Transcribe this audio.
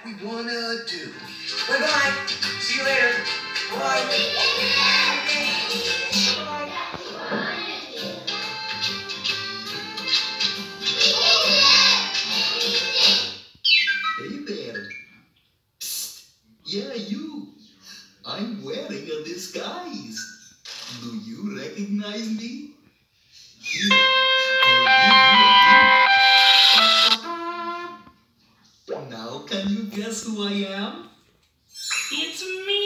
we wanna do. Bye-bye. See you later. Bye. Hey there. Psst. Yeah, you. I'm wearing a disguise. Do you recognize me? Here, I'll give you a hint. Now can you guess who I am? It's me!